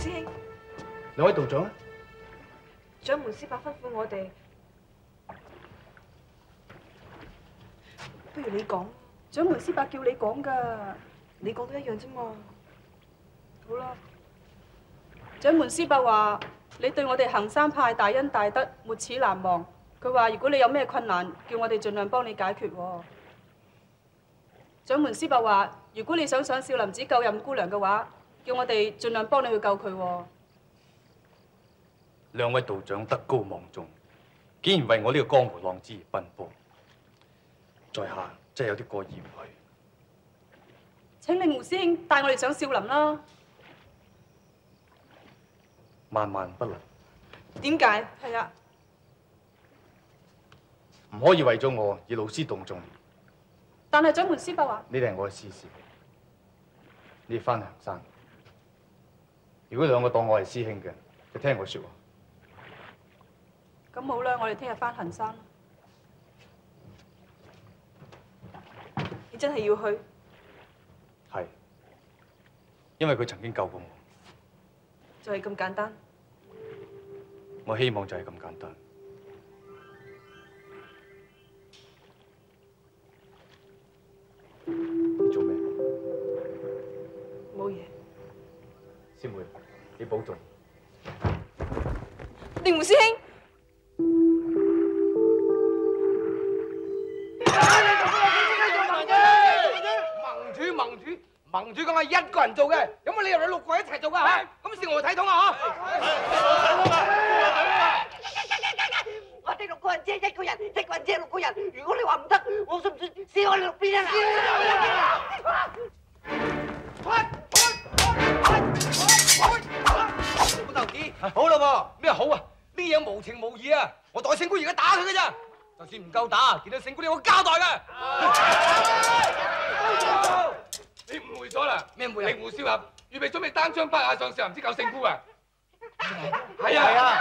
師兄， 兩位道長咧？ 掌門師伯吩咐我哋，不如你講。 掌門師伯叫你講㗎， 你講都一樣啫嘛。 好啦。掌門師伯話：你對我哋衡山派大恩大德，沒齒難忘。佢話：如果你有咩困難，叫我哋盡量幫你解決喎。掌門師伯話：如果你想上少林寺救任姑娘嘅話，叫我哋盡量幫你去救佢喎。 兩位道長德高望重，竟然為我呢個江湖浪子而奔波，在下真係有啲過意唔去。 請令胡師兄帶我哋上少林啦。 萬萬不能。 點解？ 係啊。 唔可以為咗我而勞師動眾。 但係掌門師伯話： 呢啲係我嘅私事，你翻衡山。如果兩個當我係師兄嘅，就聽我説話。 咁好啦，我哋聽日翻衡山。 你真係要去？ 係，因為佢曾經救過我。 就係咁簡單。 我希望就係咁簡單。你做咩？ 冇嘢。 師妹，你保重。 令狐師兄。 盟主講係一個人做嘅，有乜理由你6個人一齊做㗎嚇？咁視我為體統啊嚇！ 我哋6個人借1個人，1個人借6個人。如果你話唔得，我信唔信燒我哋6邊啊？ 老頭子，好啦喎，咩好啊？呢樣無情無義啊！我代聖姑而家打佢㗎咋，就算唔夠打，見到聖姑你我交代㗎。你誤會咗啦！咩誤會啊？令狐少俠預備準備單槍匹馬上少林寺救聖姑啊！係啊！係啊！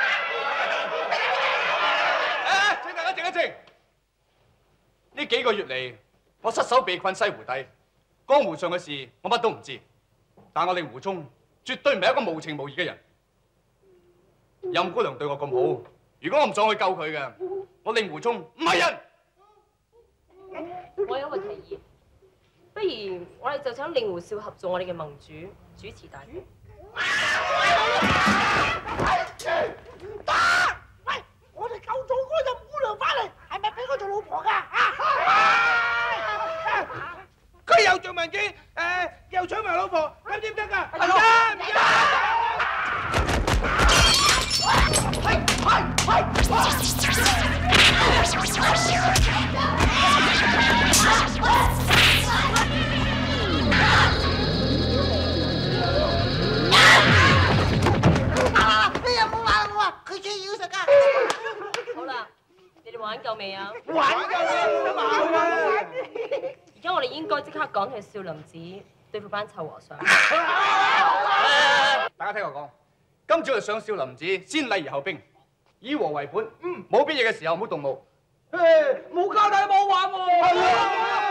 請大家靜一靜。 呢幾個月嚟，我失手被困西湖底，江湖上嘅事我乜都唔知。但我令狐沖絕對唔係一個無情無義嘅人。任姑娘對我咁好，如果我唔想去救佢嘅，我令狐沖唔係人。 我有個提議。不如我哋就請令狐少俠做我哋嘅盟主，主持大局。 打！喂，我哋救咗嗰任姑娘翻嚟，係咪俾佢做老婆㗎？ 佢又做文件，又搶埋老婆，咁點得㗎？唔得！ 你有冇話我啊？佢最要食㗎。 好啦，你哋玩夠未啊？ 玩夠啦！ 而家我哋應該即刻趕去少林寺對付班臭和尚。 大家聽我講，今朝就上少林寺，先禮而後兵，以和為本。冇必要嘅時候唔好動武。 冇交代冇玩喎。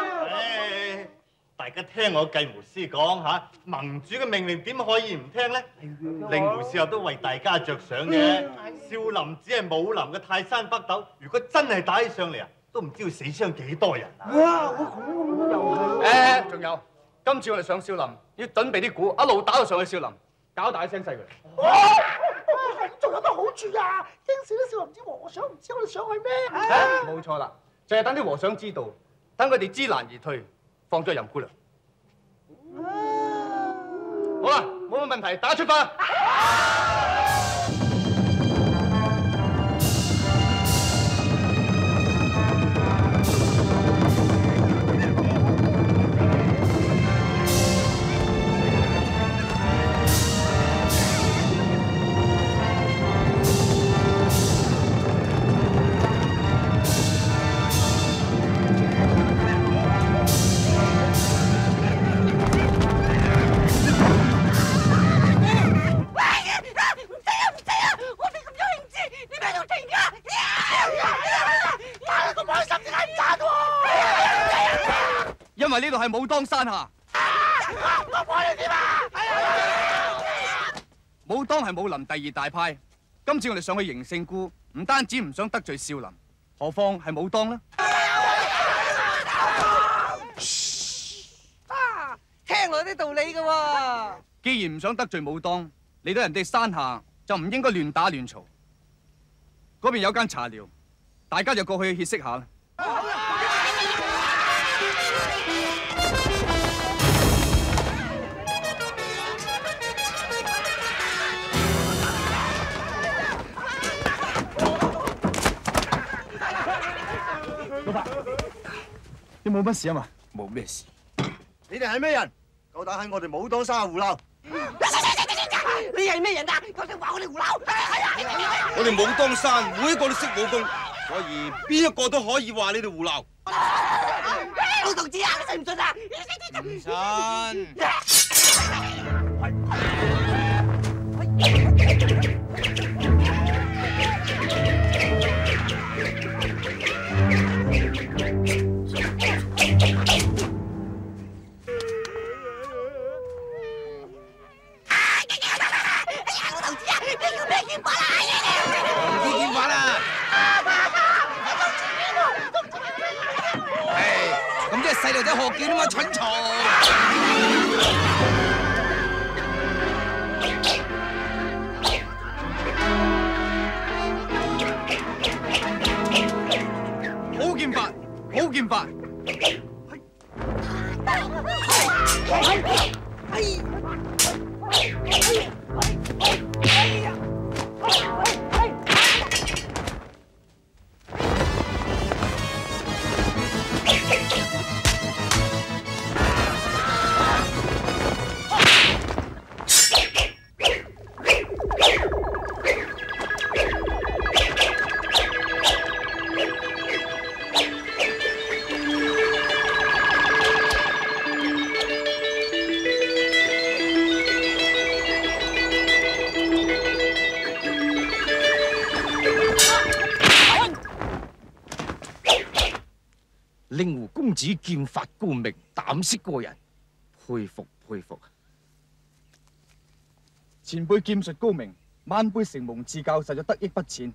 大家聽我繼無師講嚇，盟主嘅命令點可以唔聽呢？令狐少俠都為大家着想嘅。少林只係武林嘅泰山北斗，如果真係打起上嚟啊，都唔知要死傷幾多人啊！ 哇！我講咁又係。 仲有，今次我哋上少林要準備啲鼓，一路打到上去少林，搞大聲細佢。 仲有乜好處啊？應少啲少林寺和尚唔知我哋上去咩？ 冇錯啦，就係等啲和尚知道，等佢哋知難而退，放咗任姑娘。好啦，冇乜問題，大家出發。因為呢度係武當山下。 我幫你點啊？ 武當係武林第2大派，今次我哋上去迎勝姑，唔單止唔想得罪少林，何況係武當呢？ 聽落有啲道理㗎喎。 既然唔想得罪武當，嚟到人哋山下就唔應該亂打亂嘈。嗰邊有間茶寮，大家就過去歇息下啦。老伯，你冇乜事啊嘛？ 冇咩事。 你哋係咩人？夠膽喺我哋武當山胡鬧？ 你係咩人啊？夠膽話我哋胡鬧？ 我哋武當山每一個都識武功，所以邊一個都可以話你哋胡鬧。 老同志啊，你信唔信啊？ 唔信。 細路仔學叫啊嘛，蠢蟲！ 好劍法，好劍法！ 令狐公子劍法高明，膽識過人，佩服佩服。 前輩劍術高明，晚輩承蒙賜教，實在得益不淺。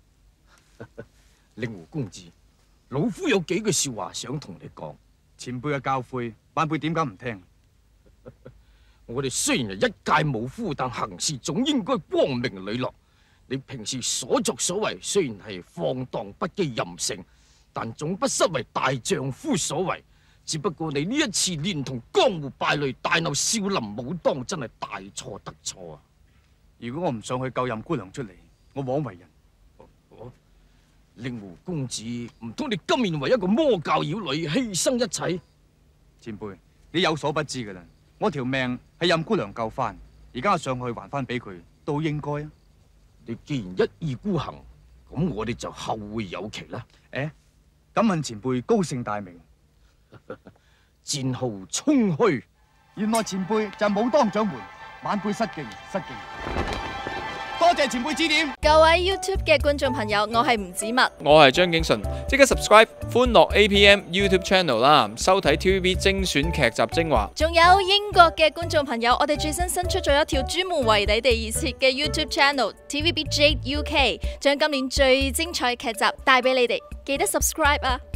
令狐公子，老夫有幾句說話想同你講。 前輩嘅教誨，晚輩點解唔聽？ 我哋雖然係一介武夫，但行事總應該光明磊落。你平時所作所為雖然係放蕩不羈任性，但總不失為大丈夫所為。只不過你呢一次連同江湖敗類，大鬧少林武當，真係大錯特錯啊！ 如果我唔上去救任姑娘出嚟，我枉為人。 令狐公子，唔通你甘願為一個魔教妖女犧牲一切？ 前輩，你有所不知噶啦，我條命係任姑娘救翻，而家上去還翻俾佢，都應該啊！ 你既然一意孤行，咁我哋就後會有期啦。 誒，敢問前輩高姓大名？ 戰號沖虛。 原來前輩就係武當掌門，晚輩失敬失敬。多謝前輩指點。 各位 YouTube 嘅觀眾朋友，我係吳子墨， 我係張景純，即刻 subscribe 歡樂 APM YouTube Channel 啦，收睇 TVB 精選劇集精華。 仲有英國嘅觀眾朋友，我哋最新新出咗一條專門為你哋而設嘅 YouTube Channel TVB Jade UK，將今年最精彩嘅劇集帶俾你哋，記得 subscribe 啊！